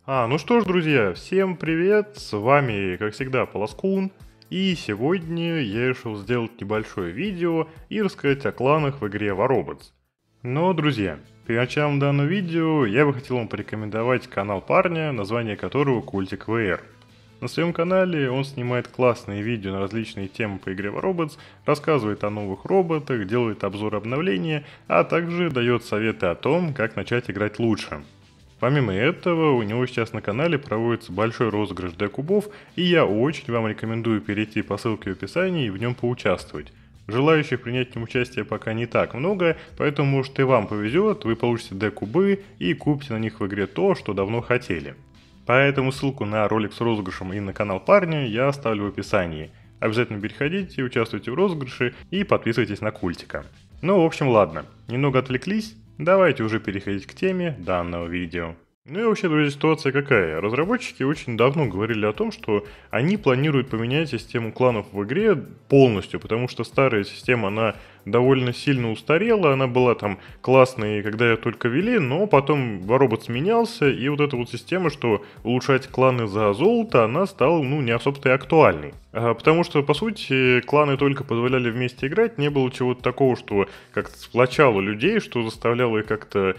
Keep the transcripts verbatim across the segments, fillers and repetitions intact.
А, ну что ж, друзья, всем привет, с вами, как всегда, Полоскун, и сегодня я решил сделать небольшое видео и рассказать о кланах в игре Warobots. Но, друзья, перед началом данного видео я бы хотел вам порекомендовать канал парня, название которого Культик вэ эр. На своем канале он снимает классные видео на различные темы по игре Warobots, рассказывает о новых роботах, делает обзор обновления, а также дает советы о том, как начать играть лучше. Помимо этого, у него сейчас на канале проводится большой розыгрыш D-кубов, и я очень вам рекомендую перейти по ссылке в описании и в нем поучаствовать. Желающих принять в нем участие пока не так много, поэтому может и вам повезет, вы получите D-кубы и купите на них в игре то, что давно хотели. Поэтому ссылку на ролик с розыгрышем и на канал парня я оставлю в описании. Обязательно переходите, участвуйте в розыгрыше и подписывайтесь на Культика. Ну, в общем, ладно, немного отвлеклись. Давайте уже переходить к теме данного видео. Ну и вообще, друзья, ситуация какая? Разработчики очень давно говорили о том, что они планируют поменять систему кланов в игре полностью, потому что старая система, она довольно сильно устарела, она была там классной, когда ее только ввели, но потом Warobots менялся, и вот эта вот система, что улучшать кланы за золото, она стала, ну, не особо-то и актуальной. А, потому что, по сути, кланы только позволяли вместе играть, не было чего-то такого, что как-то сплочало людей, что заставляло их как-то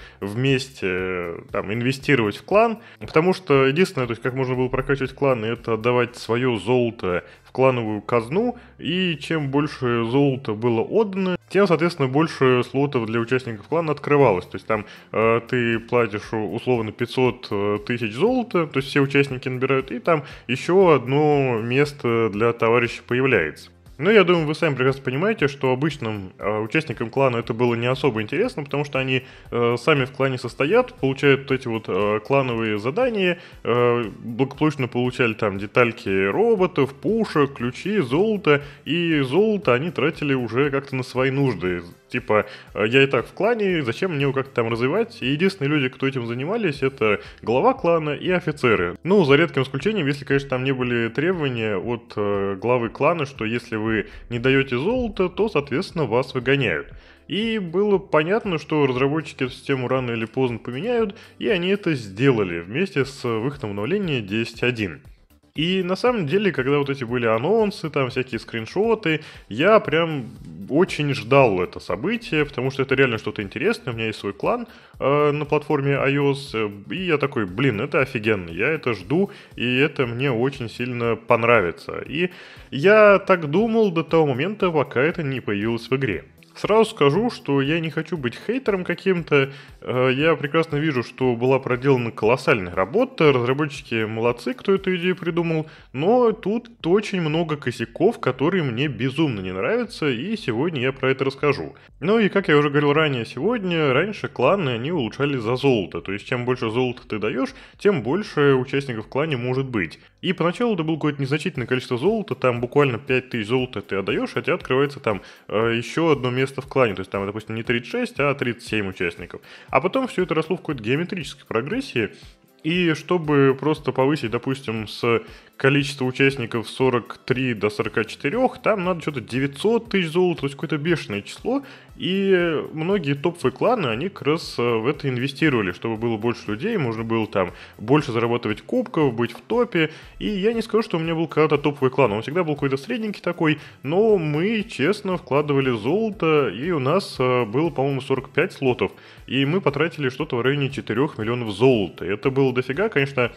вместе там инвестировать в клан, потому что единственное, то есть как можно было прокачивать кланы, это отдавать свое золото в клановую казну, и чем больше золота было отдано, тем, соответственно, больше слотов для участников клана открывалось. То есть там э, ты платишь условно пятьсот тысяч золота, то есть все участники набирают, и там еще одно место для товарища появляется. Но я думаю, вы сами прекрасно понимаете, что обычным э, участникам клана это было не особо интересно, потому что они э, сами в клане состоят, получают вот эти вот э, клановые задания, э, благополучно получали там детальки роботов, пушек, ключи, золото, и золото они тратили уже как-то на свои нужды. Типа, я и так в клане, зачем мне его как-то там развивать? И единственные люди, кто этим занимались, это глава клана и офицеры. Ну, за редким исключением, если, конечно, там не были требования от э, главы клана, что если вы не даете золото, то, соответственно, вас выгоняют. И было понятно, что разработчики эту систему рано или поздно поменяют, и они это сделали вместе с выходом обновления десять точка один. И на самом деле, когда вот эти были анонсы, там всякие скриншоты, я прям очень ждал это событие, потому что это реально что-то интересное, у меня есть свой клан э, на платформе iOS, и я такой, блин, это офигенно, я это жду, и это мне очень сильно понравится. И я так думал до того момента, пока это не появилось в игре. Сразу скажу, что я не хочу быть хейтером каким-то, я прекрасно вижу, что была проделана колоссальная работа, разработчики молодцы, кто эту идею придумал, но тут очень много косяков, которые мне безумно не нравятся, и сегодня я про это расскажу. Ну и как я уже говорил ранее сегодня, раньше кланы они улучшали за золото, то есть чем больше золота ты даешь, тем больше участников в клане может быть. И поначалу это было какое-то незначительное количество золота, там буквально пять тысяч золота ты отдаешь, а тебе открывается там э, еще одно место в клане, то есть там, допустим, не тридцать шесть, а тридцать семь участников. А потом все это росло в какой-то геометрической прогрессии, и чтобы просто повысить, допустим, с количества участников сорок три до сорока четырёх, там надо что-то девятьсот тысяч золота, то есть какое-то бешеное число, и многие топовые кланы, они как раз в это инвестировали, чтобы было больше людей, можно было там больше зарабатывать кубков, быть в топе, и я не скажу, что у меня был когда-то топовый клан, он всегда был какой-то средненький такой, но мы честно вкладывали золото, и у нас было, по-моему, сорок пять слотов, и мы потратили что-то в районе четырёх миллионов золота, это было дофига, конечно.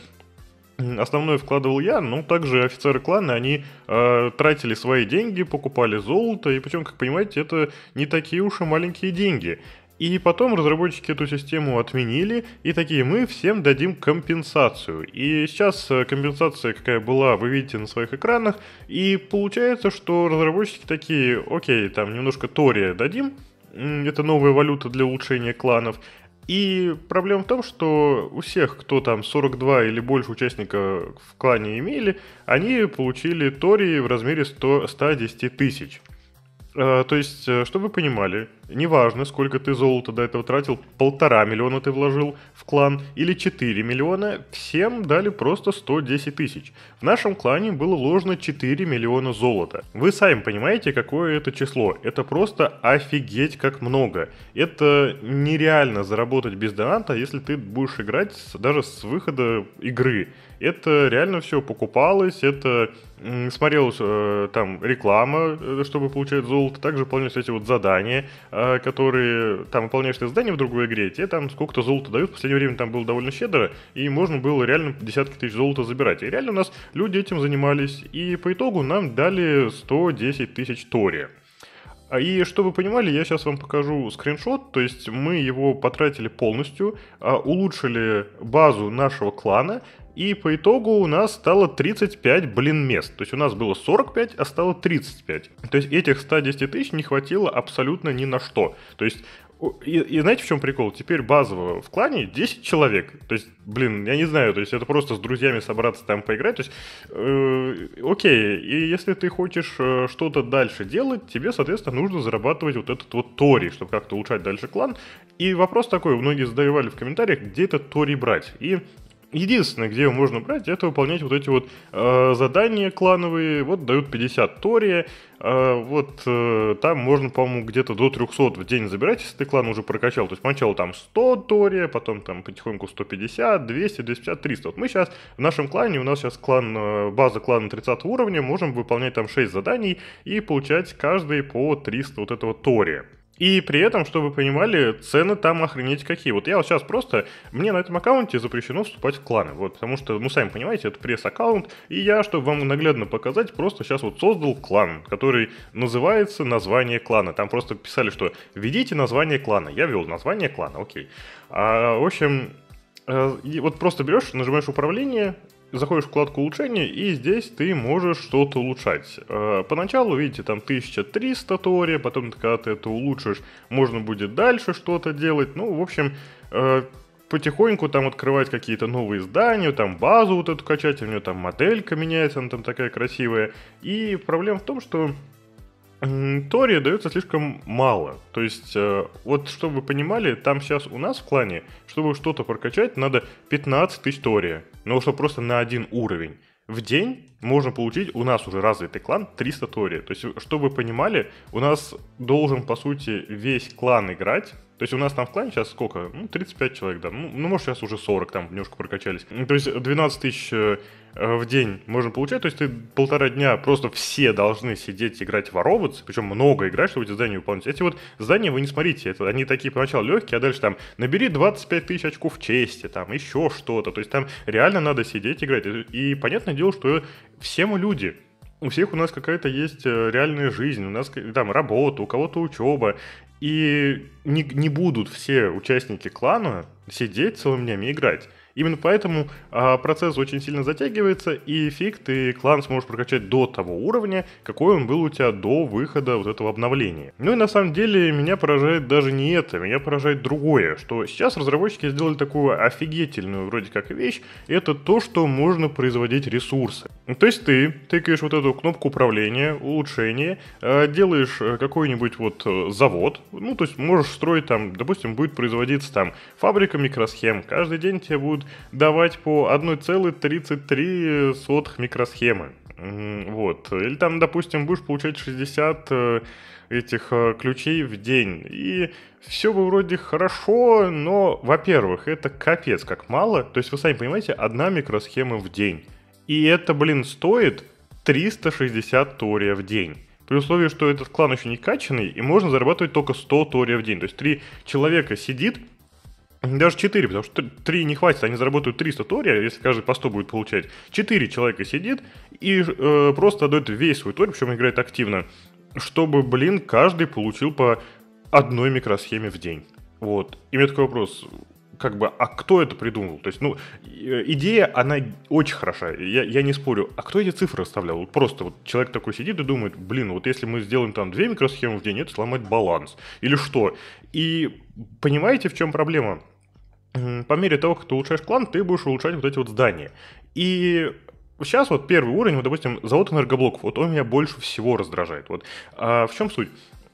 Основное вкладывал я, но также офицеры клана, они э, тратили свои деньги, покупали золото, и причем, как понимаете, это не такие уж и маленькие деньги. И потом разработчики эту систему отменили, и такие, мы всем дадим компенсацию. И сейчас компенсация какая была, вы видите на своих экранах, и получается, что разработчики такие, окей, там немножко тория дадим, это новая валюта для улучшения кланов. И проблема в том, что у всех, кто там сорок два или больше участников в клане имели, они получили тории в размере сто, ста десяти тысяч. А, то есть, чтобы вы понимали, неважно, сколько ты золота до этого тратил, полтора миллиона ты вложил в клан или четыре миллиона, всем дали просто сто десять тысяч. В нашем клане было вложено четыре миллиона золота. Вы сами понимаете, какое это число. Это просто офигеть как много. Это нереально заработать без доната, если ты будешь играть даже с выхода игры. Это реально все покупалось, это м, смотрелась э, там реклама, э, чтобы получать золото, также выполнялись эти вот задания, э, которые там выполняешь ты задания в другой игре, тебе там сколько-то золота дают, в последнее время там было довольно щедро, и можно было реально десятки тысяч золота забирать. И реально у нас люди этим занимались, и по итогу нам дали сто десять тысяч тори. И чтобы вы понимали, я сейчас вам покажу скриншот, то есть мы его потратили полностью, улучшили базу нашего клана, и по итогу у нас стало тридцать пять, блин, мест. То есть у нас было сорок пять, а стало тридцать пять. То есть этих ста десяти тысяч не хватило абсолютно ни на что. То есть И, и знаете, в чем прикол? Теперь базово в клане десять человек. То есть, блин, я не знаю, то есть это просто с друзьями собраться там поиграть. То есть, э, окей, и если ты хочешь э, что-то дальше делать, тебе, соответственно, нужно зарабатывать вот этот вот тори, чтобы как-то улучшать дальше клан. И вопрос такой, многие задавали в комментариях, где этот тори брать. И единственное, где его можно брать, это выполнять вот эти вот э, задания клановые. Вот дают пятьдесят тори. Э, вот э, там можно, по-моему, где-то до трехсот в день забирать, если ты клан уже прокачал. То есть поначалу там сто тори, потом там потихоньку сто пятьдесят, двести, двести пятьдесят, триста. Вот мы сейчас в нашем клане, у нас сейчас клан, э, база клана тридцатого уровня, можем выполнять там шесть заданий и получать каждый по триста вот этого тори. И при этом, чтобы вы понимали, цены там охренеть какие. Вот я вот сейчас просто, мне на этом аккаунте запрещено вступать в кланы, вот, потому что, ну, сами понимаете, это пресс-аккаунт, и я, чтобы вам наглядно показать, просто сейчас вот создал клан, который называется «Название клана». Там просто писали, что «введите название клана». Я ввел название клана, окей. А, в общем, и вот просто берешь, нажимаешь «Управление», заходишь в вкладку улучшения, и здесь ты можешь что-то улучшать. Поначалу, видите, там тысяча триста тори, потом, когда ты это улучшишь, можно будет дальше что-то делать. Ну, в общем, потихоньку там открывать какие-то новые здания, там базу вот эту качать, у нее там моделька меняется, она там такая красивая. И проблема в том, что тори дается слишком мало. То есть, э, вот чтобы вы понимали, там сейчас у нас в клане, чтобы что-то прокачать, надо пятнадцать тысяч тори. Ну, что просто на один уровень. В день можно получить, у нас уже развитый клан, триста тори. То есть, чтобы вы понимали, у нас должен, по сути, весь клан играть. То есть у нас там в клане сейчас сколько? Ну, тридцать пять человек, да. Ну, ну может, сейчас уже сорок, там немножко прокачались. То есть двенадцать тысяч э, в день можно получать. То есть ты полтора дня просто все должны сидеть играть в Роботс. Причем много играть, чтобы эти задания выполнять. Эти вот задания вы не смотрите. Это, они такие поначалу легкие, а дальше там набери двадцать пять тысяч очков чести, там еще что-то. То есть там реально надо сидеть играть. И, и понятное дело, что все мы люди. У всех у нас какая-то есть реальная жизнь, у нас там работа, у кого-то учеба. И не, не будут все участники клана сидеть целыми днями играть. Именно поэтому а, процесс очень сильно затягивается, и фиг ты клан сможешь прокачать до того уровня, какой он был у тебя до выхода вот этого обновления. Ну и на самом деле меня поражает даже не это, меня поражает другое, что сейчас разработчики сделали такую офигительную вроде как вещь, это то, что можно производить ресурсы. То есть ты тыкаешь вот эту кнопку управления, улучшения, делаешь какой-нибудь вот завод, ну то есть можешь строить там, допустим, будет производиться там фабрика микросхем, каждый день тебе будут давать по одна целая тридцать три сотых микросхемы. Вот. Или там, допустим, будешь получать шестьдесят этих ключей в день. И все бы вроде хорошо, но, во-первых, это капец как мало. То есть, вы сами понимаете, одна микросхема в день. И это, блин, стоит триста шестьдесят тори в день. При условии, что этот клан еще не качанный, и можно зарабатывать только сто тори в день. То есть, три человека сидит, даже четыре, потому что три не хватит, они заработают триста тори, если каждый по сто будет получать. четыре человека сидит и э, просто отдает весь свой тори, причем играет активно, чтобы, блин, каждый получил по одной микросхеме в день. Вот. И у меня такой вопрос, как бы, а кто это придумал? То есть, ну, идея, она очень хороша, я, я не спорю. А кто эти цифры расставлял? Вот просто вот человек такой сидит и думает, блин, вот если мы сделаем там две микросхемы в день, это сломает баланс. Или что? И понимаете, в чем проблема? По мере того, как ты улучшаешь клан, ты будешь улучшать вот эти вот здания. И сейчас вот первый уровень, вот, допустим, завод энергоблоков, вот он меня больше всего раздражает. Вот. А в чем суть?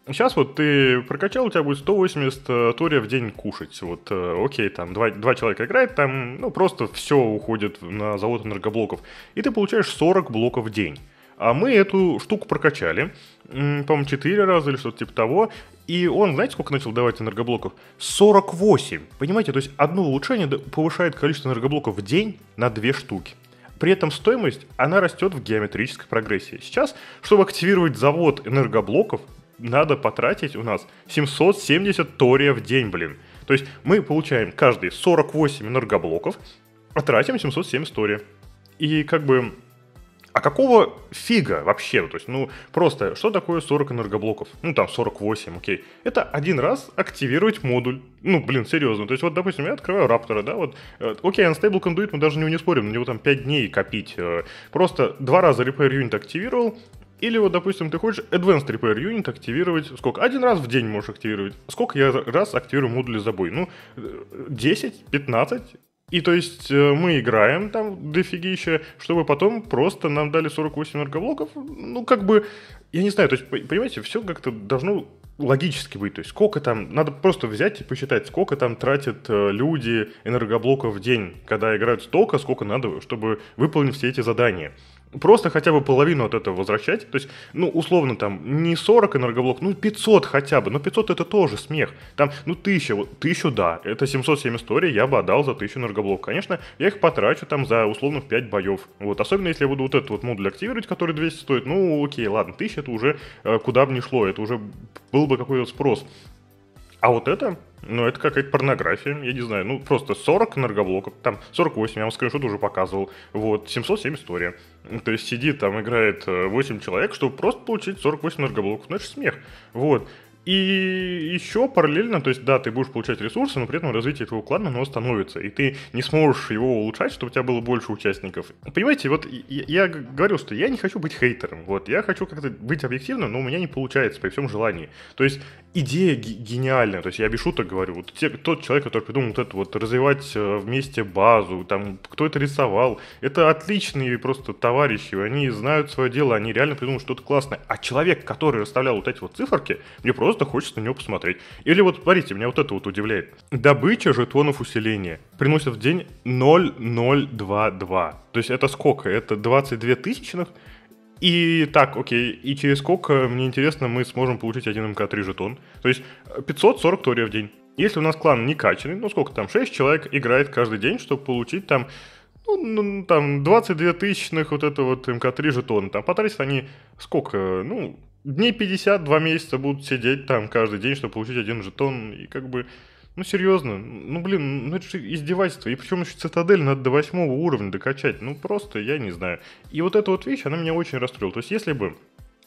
Сейчас вот ты прокачал, у тебя будет сто восемьдесят э, тория в день кушать. Вот, э, окей, там два, два человека играет, там, ну, просто все уходит на завод энергоблоков. И ты получаешь сорок блоков в день. А мы эту штуку прокачали, м, по-моему, четыре раза или что-то типа того. И он, знаете, сколько начал давать энергоблоков? сорок восемь. Понимаете, то есть одно улучшение д- повышает количество энергоблоков в день на две штуки. При этом стоимость, она растет в геометрической прогрессии. Сейчас, чтобы активировать завод энергоблоков, надо потратить у нас семьсот семьдесят тория в день, блин. То есть мы получаем каждый сорок восемь энергоблоков, а тратим семьсот семьдесят тория. И как бы... А какого фига вообще? То есть, ну, просто, что такое сорок энергоблоков? Ну, там, сорок восемь, окей. Это один раз активировать модуль. Ну, блин, серьезно. То есть, вот, допустим, я открываю Раптора, да, вот, э, окей, Unstable Conduit, мы даже не, не спорим, на него там пять дней копить. Э, просто два раза Repair Unit активировал. Или вот, допустим, ты хочешь Advanced Repair Unit активировать, сколько? Один раз в день можешь активировать. Сколько я раз активирую модули забой? Ну, десять, пятнадцать. И то есть мы играем там дофигища, чтобы потом просто нам дали сорок восемь энергоблоков. Ну, как бы, я не знаю, то есть, понимаете, все как-то должно логически быть. То есть, сколько там, надо просто взять и посчитать, сколько там тратят люди энергоблоков в день, когда играют столько, сколько надо, чтобы выполнить все эти задания. Просто хотя бы половину от этого возвращать. То есть, ну, условно, там, не сорок энергоблоков, ну, пятьсот хотя бы. Но пятьсот это тоже смех. Там, ну, тысяча, вот, тысячу, да, это семьсот семь историй, я бы отдал за тысячу энергоблоков. Конечно, я их потрачу там за, условно, в пять боев. Вот, особенно если я буду вот этот вот модуль активировать, который двести стоит. Ну, окей, ладно, тысяча это уже э, куда бы ни шло, это уже был бы какой-то спрос. А вот это, ну, это какая-то порнография, я не знаю, ну, просто сорок энергоблоков, там, сорок восемь, я вам скриншот уже показывал, вот, семьсот семь история. То есть сидит там, играет восемь человек, чтобы просто получить сорок восемь энергоблоков, ну, это же смех, вот. И еще параллельно, то есть, да, ты будешь получать ресурсы, но при этом развитие твоего клана, оно остановится, и ты не сможешь его улучшать, чтобы у тебя было больше участников. Понимаете, вот я, я говорил, что я не хочу быть хейтером, вот, я хочу как-то быть объективным, но у меня не получается при всем желании. То есть, идея г- гениальная, то есть, я без шуток говорю, вот те, тот человек, который придумал вот это вот, развивать э, вместе базу, там, кто это рисовал, это отличные просто товарищи, они знают свое дело, они реально придумали что-то классное. А человек, который расставлял вот эти вот циферки, мне просто хочется на него посмотреть. Или вот, смотрите, меня вот это вот удивляет. Добыча жетонов усиления приносит в день ноль целых ноль двадцать два. То есть это сколько? Это двадцать две тысячных? И так, окей, и через сколько, мне интересно, мы сможем получить один эм ка три жетон? То есть пятьсот сорок тория в день. Если у нас клан не качанный, ну сколько там, шесть человек играет каждый день, чтобы получить там, ну, ну там двадцать две тысячных вот это вот эм ка три жетона. Там потратят они сколько, ну, дней пятьдесят, два месяца будут сидеть там каждый день, чтобы получить один жетон. И как бы, ну серьезно, ну блин, ну это же издевательство. И причем еще цитадель надо до восьмого уровня докачать. Ну просто, я не знаю. И вот эта вот вещь, она меня очень расстроила. То есть если бы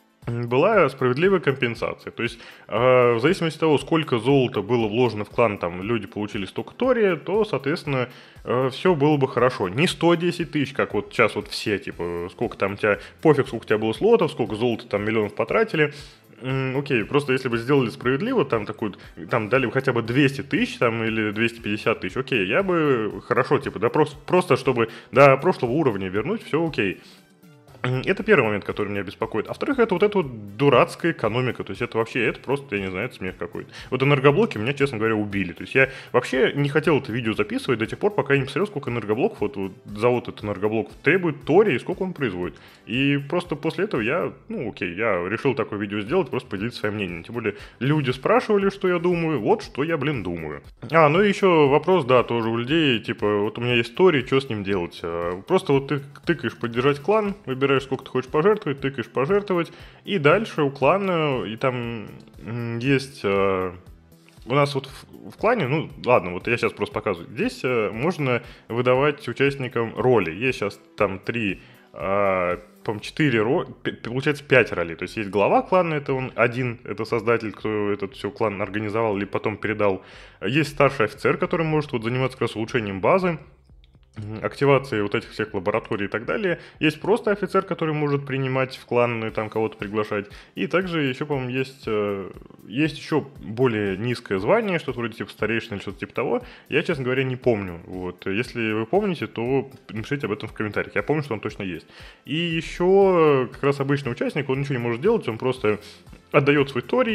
была справедливая компенсация. То есть, э, в зависимости от того, сколько золота было вложено в клан, там люди получили столько тория, то, соответственно, э, все было бы хорошо. Не сто десять тысяч, как вот сейчас вот все, типа, сколько там у тебя, пофиг, сколько у тебя было слотов, сколько золота там миллионов потратили. М, окей, просто если бы сделали справедливо, там такую, там дали бы хотя бы двести тысяч там или двести пятьдесят тысяч, окей, я бы хорошо, типа, да, просто, просто чтобы до прошлого уровня вернуть, все окей. Это первый момент, который меня беспокоит. А во-вторых, это вот эта вот дурацкая экономика. То есть это вообще, это просто, я не знаю, это смех какой-то. Вот энергоблоки меня, честно говоря, убили. То есть я вообще не хотел это видео записывать до тех пор, пока я не посмотрел, сколько энергоблоков, вот, вот завод этот энергоблоков требует тории и сколько он производит. И просто после этого я, ну окей, я решил такое видео сделать, просто поделиться своим мнением. Тем более люди спрашивали, что я думаю, вот что я, блин, думаю. А, ну и еще вопрос, да, тоже у людей, типа, вот у меня есть торий, что с ним делать? Просто вот ты тыкаешь поддержать клан, выбираешь, сколько ты хочешь пожертвовать, тыкаешь пожертвовать, и дальше у клана, и там есть... Э, у нас вот в, в клане, ну ладно, вот я сейчас просто показываю, здесь э, можно выдавать участникам роли. Есть сейчас там три, э, по-моему, четыре роли, получается пять ролей. То есть есть глава клана, это он один, это создатель, кто этот все клан организовал или потом передал. Есть старший офицер, который может вот заниматься как раз улучшением базы, активации вот этих всех лабораторий и так далее. Есть просто офицер, который может принимать в клан и там кого-то приглашать. И также еще, по-моему, есть, э, есть еще более низкое звание, что-то вроде типа старейшина или что-то типа того. Я, честно говоря, не помню. Вот. Если вы помните, то напишите об этом в комментариях. Я помню, что он точно есть. И еще как раз обычный участник, он ничего не может делать, он просто отдает свой торий,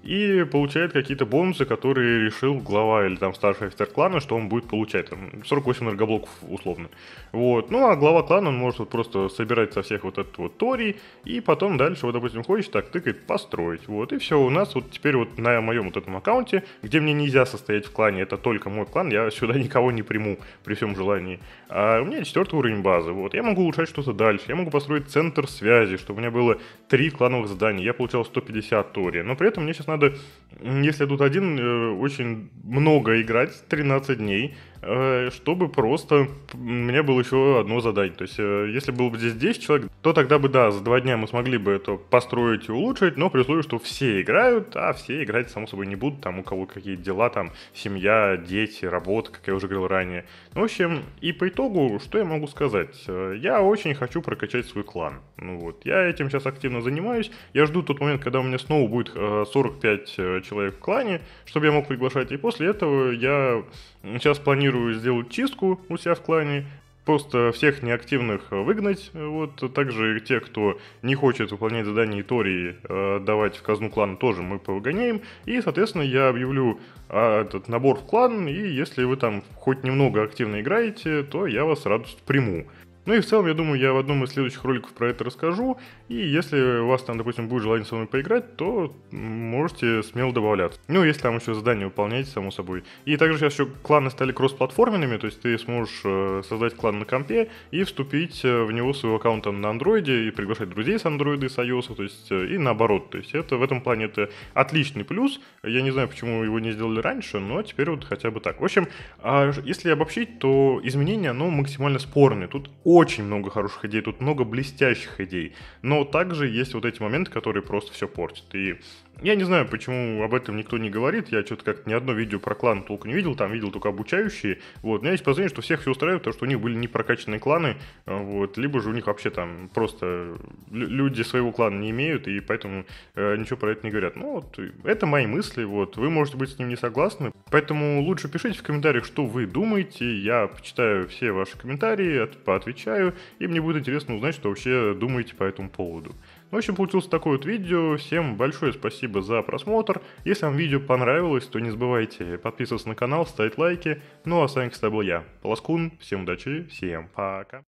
и получает какие-то бонусы, которые решил глава или там старший офицер клана, что он будет получать, там, сорок восемь энергоблоков условно. Вот, ну а глава клана, он может вот просто собирать со всех вот этот вот торий, и потом дальше, вот, допустим, хочет, так, тыкает, построить, вот, и все, у нас вот теперь вот на моем вот этом аккаунте, где мне нельзя состоять в клане, это только мой клан, я сюда никого не приму при всем желании, а у меня четвертый уровень базы, вот, я могу улучшать что-то дальше, я могу построить центр связи, чтобы у меня было три клановых задания, я получал сто пятьдесят торий, но при этом мне сейчас надо, если тут один, э, очень много играть, тринадцать дней, э, чтобы просто у меня было еще одно задание. То есть, э, если было бы здесь десять человек, то тогда бы, да, за два дня мы смогли бы это построить и улучшить, но при условии, что все играют, а все играть, само собой, не будут, там у кого какие дела, там, семья, дети, работа, как я уже говорил ранее. Ну, в общем, и по итогу, что я могу сказать? Э, Я очень хочу прокачать свой клан. Ну вот, я этим сейчас активно занимаюсь, я жду тот момент, когда у меня снова будет э, сорок пять э, человек в клане, чтобы я мог приглашать, и после этого я сейчас планирую сделать чистку у себя в клане, просто всех неактивных выгнать, вот, также тех, кто не хочет выполнять задания и тории, э, давать в казну клана, тоже мы повыгоняем, и, соответственно, я объявлю э, этот набор в клан, и если вы там хоть немного активно играете, то я вас с радостью приму. Ну и в целом, я думаю, я в одном из следующих роликов про это расскажу, и если у вас там, допустим, будет желание со мной поиграть, то можете смело добавляться. Ну, если там еще задания выполняете, само собой. И также сейчас еще кланы стали кроссплатформенными, то есть ты сможешь э, создать клан на компе и вступить в него своего аккаунта на андроиде и приглашать друзей с андроида и с iOS, то есть э, и наоборот. То есть это в этом плане это отличный плюс. Я не знаю, почему его не сделали раньше, но теперь вот хотя бы так. В общем, а если обобщить, то изменения, оно максимально спорные. Тут очень много хороших идей, тут много блестящих идей, но также есть вот эти моменты, которые просто все портят. И я не знаю, почему об этом никто не говорит, я что-то как-то ни одно видео про клан толком не видел, там видел только обучающие, вот, у меня есть подозрение, что всех все устраивает, потому что у них были не прокачанные кланы, вот, либо же у них вообще там просто люди своего клана не имеют, и поэтому э, ничего про это не говорят. Ну вот, это мои мысли, вот, вы можете быть с ним не согласны, поэтому лучше пишите в комментариях, что вы думаете, я почитаю все ваши комментарии, от, поотвечаю, и мне будет интересно узнать, что вообще думаете по этому поводу. В общем, получилось такое вот видео. Всем большое спасибо за просмотр. Если вам видео понравилось, то не забывайте подписываться на канал, ставить лайки. Ну а с вами, кстати, был я, Полоскун. Всем удачи, всем пока.